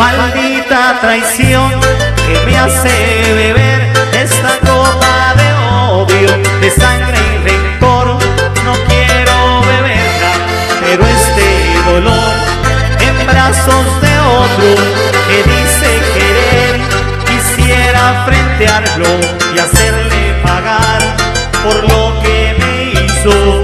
Maldita traición que me hace beber esta copa de odio, de sangre y rencor. No quiero beberla, pero este dolor en brazos de otro que dice querer, quisiera frentearlo y hacerle pagar por lo que me hizo.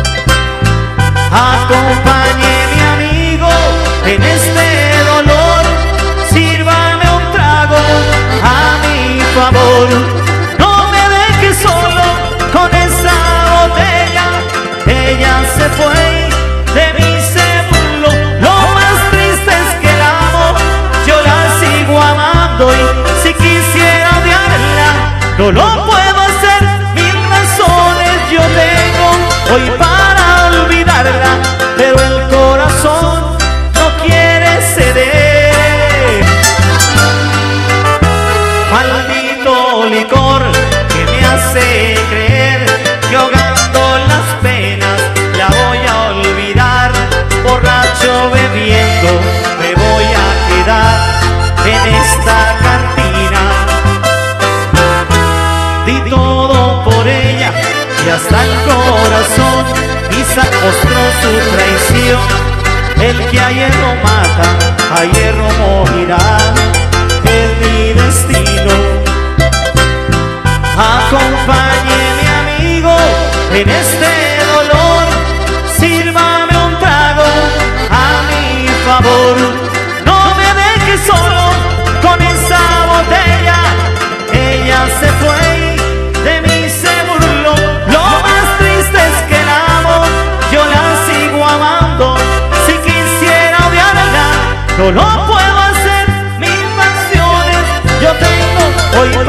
Acompañe mi amigo en este dolor, sírvame un trago a mi favor. No me dejes solo con esa botella, ella se fue, de mí se burló. Lo más triste es que la amo, yo la sigo amando y si quisiera odiarla, no lo puedo hacer. Mil razones yo tengo hoy para olvidarla, pero el corazón no quiere ceder. Maldito licor que me hace creer que ahogando las penas la voy a olvidar. Borracho bebiendo me voy a quedar en esta cantina. Di todo por ella y hasta el corazón, Isaac mostró su traición. El que a hierro mata, a hierro morirá, es mi destino. Acompañe mi amigo en este dolor, sírvame un trago a mi favor. No me dejes solo con esa botella, ella se fue, de mí se burló. Lo más triste es que la amo, yo la sigo amando. Si quisiera odiarla, no lo puedo hacer. Mil pasiones yo tengo hoy